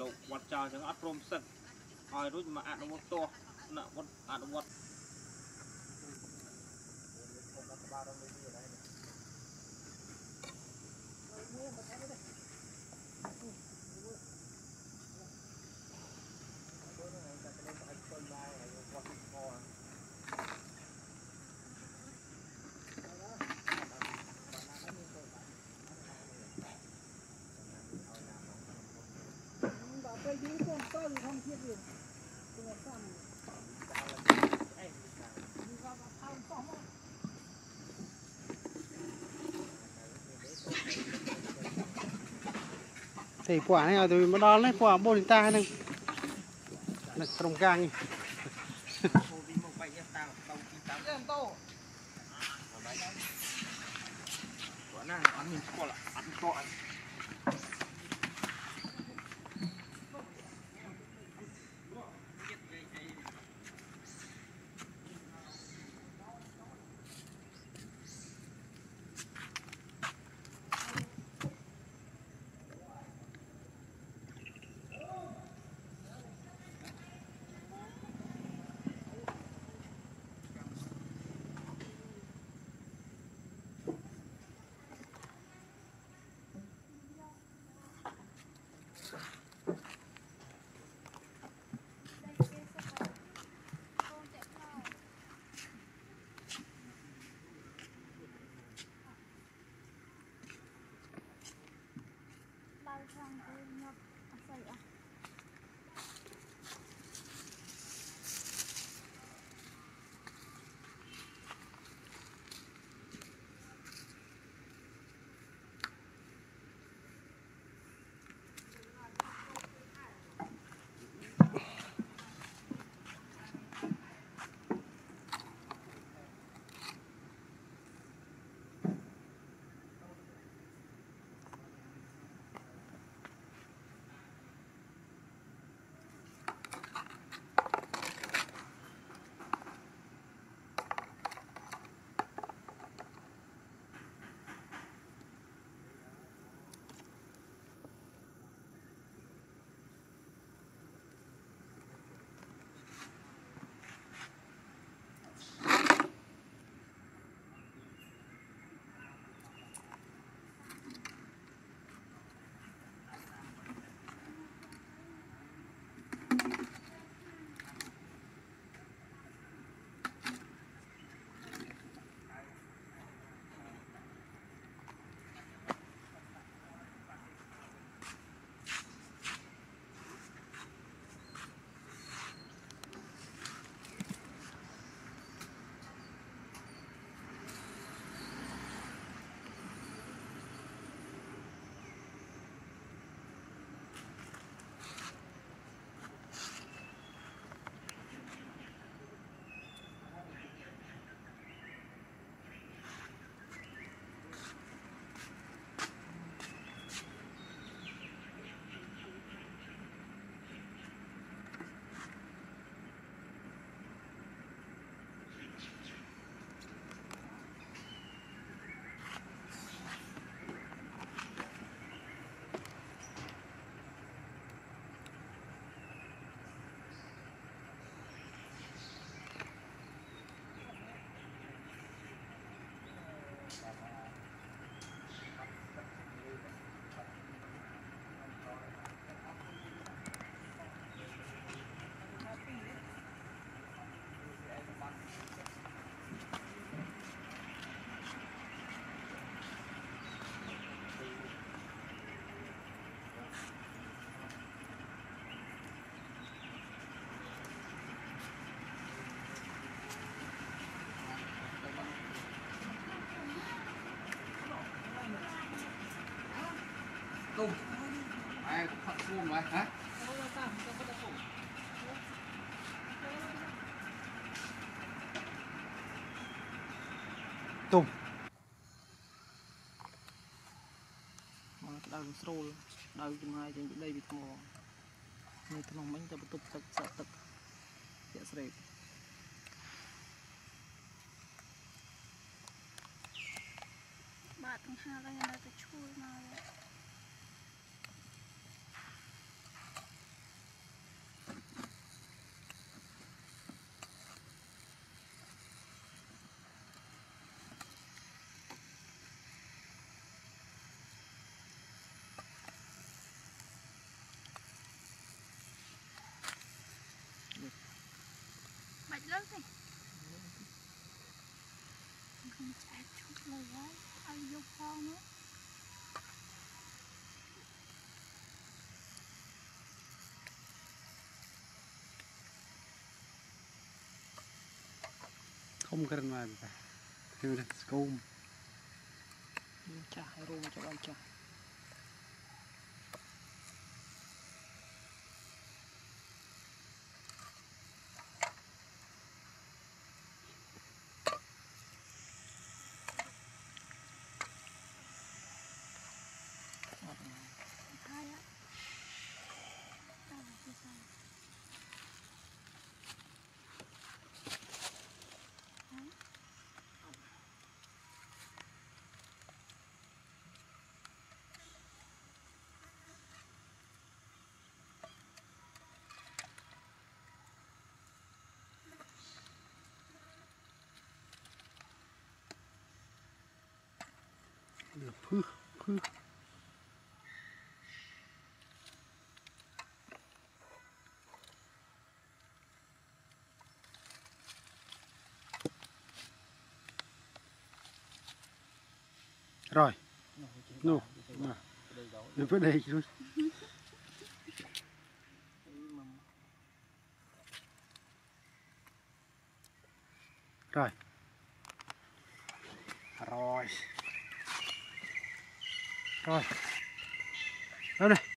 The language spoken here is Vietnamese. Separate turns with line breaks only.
lộ quạt trào chẳng ắt rôm sân hỏi rút mà ăn một to nợ một ăn một
thì quả này là tôi mới đo lấy quả bồn ta này là trồng gang
Tùng ai thật buồn vậy hả?
Tùng
đau sôi đau chừng hai chừng đây bị thò này thằng bánh ta bắt tục sợ tật dạ sệt
bạn thằng hai là người ta chui mà ăn đi không chạy chút lời quá ăn vô con nữa
không cần mà như là scum
chả hay rôm cho bạn chả
hai á tao là cái sao
phư phư rồi nô mà đừng phải đây chứ rồi rồi rồi đâu này